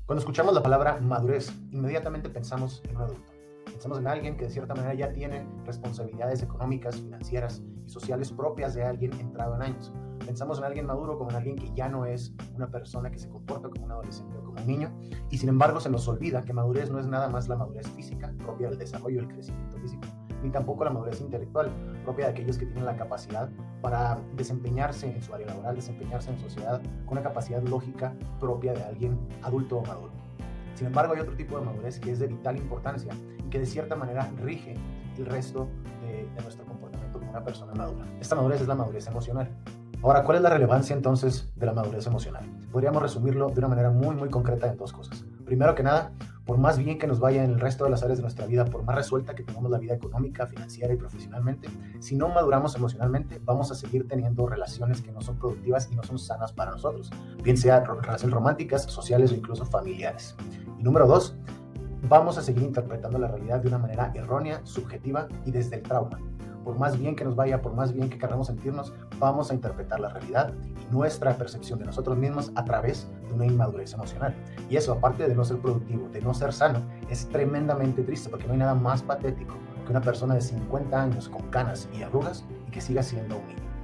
Cuando escuchamos la palabra madurez, inmediatamente pensamos en un adulto. Pensamos en alguien que de cierta manera ya tiene responsabilidades económicas, financieras y sociales propias de alguien entrado en años. Pensamos en alguien maduro como en alguien que ya no es una persona que se comporta como un adolescente o como un niño, y sin embargo se nos olvida que madurez no es nada más la madurez física propia del desarrollo y el crecimiento físico, ni tampoco la madurez intelectual propia de aquellos que tienen la capacidad para desempeñarse en su área laboral, desempeñarse en sociedad con una capacidad lógica propia de alguien adulto o maduro. Sin embargo, hay otro tipo de madurez que es de vital importancia y que de cierta manera rige el resto de nuestro comportamiento como una persona madura. Esta madurez es la madurez emocional. Ahora, ¿cuál es la relevancia entonces de la madurez emocional? Podríamos resumirlo de una manera muy concreta en dos cosas. Primero que nada, por más bien que nos vaya en el resto de las áreas de nuestra vida, por más resuelta que tengamos la vida económica, financiera y profesionalmente, si no maduramos emocionalmente, vamos a seguir teniendo relaciones que no son productivas y no son sanas para nosotros, bien sea relaciones románticas, sociales o incluso familiares. Y número dos, vamos a seguir interpretando la realidad de una manera errónea, subjetiva y desde el trauma. Por más bien que nos vaya, por más bien que queramos sentirnos, vamos a interpretar la realidad y nuestra percepción de nosotros mismos a través de una inmadurez emocional. Y eso, aparte de no ser productivo, de no ser sano, es tremendamente triste porque no hay nada más patético que una persona de 50 años con canas y arrugas y que siga siendo un niño.